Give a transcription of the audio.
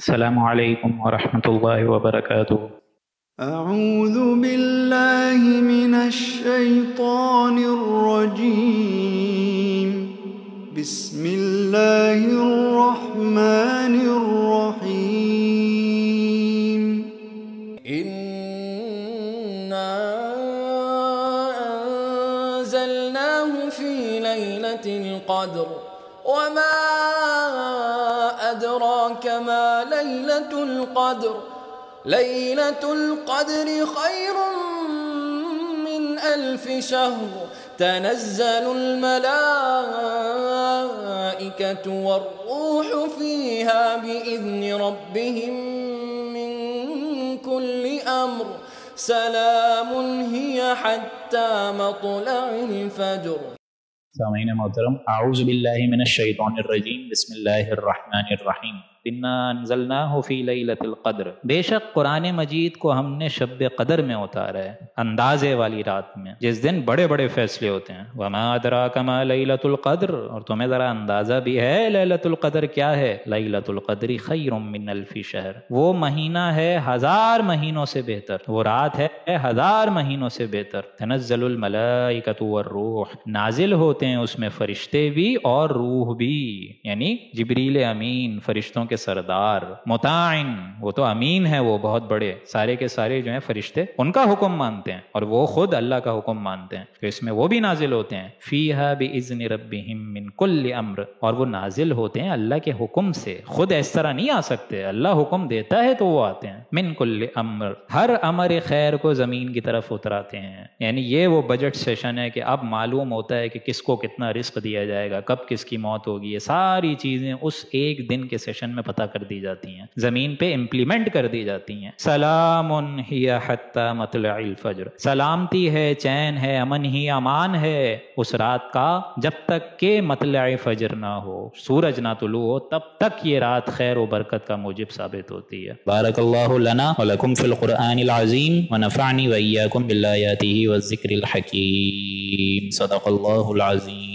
السلام علیکم ورحمۃ اللہ وبرکاتہ۔ اعوذ باللہ من الشیطان الرجیم، بسم اللہ الرحمن الرحیم۔ انا انزلناه فی لیلۃ القدر وما ادراک ما لیلۃ القدر ليلة القدر خير من 1000 شهر تنزل الملائكة والروح فيها بإذن ربهم من كل أمر سلام هي حتى مطلع الفجر۔ سامعین محترم، اعوذ باللہ من الشیطان الرجیم، بسم اللہ الرحمن الرحیم۔ انا انزلناہ فی لیلۃ القدر، بے شک قرآن مجید کو ہم نے شب قدر میں اتارا ہے، اندازے والی رات میں، جس دن بڑے بڑے فیصلے ہوتے ہیں۔ وما ادراک ما لیلۃ القدر، اور تمہیں ذرا اندازہ بھی ہے لیلۃ القدر کیا ہے؟ لیلۃ القدر خیر من 1000 شہر، وہ مہینہ ہے 1000 مہینوں سے بہتر، وہ رات ہے 1000 مہینوں سے بہتر۔ تنزل الملائکۃ والروح، نازل ہوتے ہیں اس میں فرشتے بھی اور روح بھی، یعنی جبریل امین، فرشتوں کے سردار۔ مطاعن، وہ تو امین ہے، وہ بہت بڑے، سارے کے سارے جو ہیں فرشتے ان کا حکم مانتے ہیں اور وہ خود اللہ کا حکم مانتے ہیں، تو اس میں وہ بھی نازل ہوتے ہیں۔ فیہا باذن ربہم من کل امر، اور وہ نازل ہوتے ہیں اللہ کے حکم سے، خود اس طرح نہیں آ سکتے، اللہ حکم دیتا ہے تو وہ آتے ہیں۔ من کل امر، ہر امر خیر کو زمین کی طرف اتراتے ہیں، یعنی یہ وہ بجٹ سیشن ہے کہ اب معلوم ہوتا ہے کہ کس کو کتنا رزق دیا جائے گا، کب کس کی موت ہوگی، یہ ساری چیزیں اس ایک دن کے سیشن میں پتہ کر دی جاتی ہیں، زمین پہ امپلیمنٹ کر دی جاتی ہیں۔ سلام ہی حتی مطلع الفجر، سلامتی ہے، چین ہے، امن ہی امان ہے اس رات کا جب تک کہ مطلع فجر نہ ہو، سورج نہ طلوع ہو، تب تک یہ رات خیر و برکت کا موجب ثابت ہوتی ہے۔ بارک اللہ لنا ولکم فی القرآن العظیم ونفعنی وإیاکم بالآیاتہ والذکر الحکیم، صدق اللہ العظیم۔